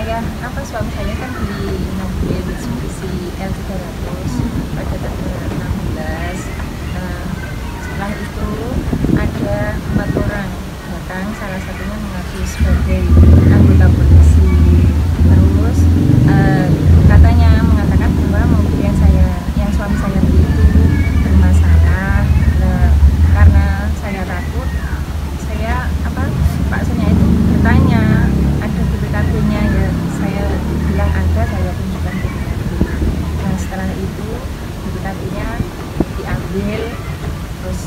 suami saya kan beli mobil Mitsubishi L300 pada tanggal 16. Nah, setelah itu ada 4 orang datang, salah satunya mengaku sebagai anggota polisi. Terus katanya mengatakan bahwa mobil yang suami saya beli itu bermasalah. Nah, karena saya takut, paknya itu bertanya ada BPKB-nya ya, saya bilang ada, saya tunjukkan BPKB. Nah, setelah itu BPKB-nya diambil, terus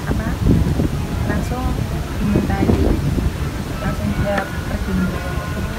langsung dimintai, langsung dia pergi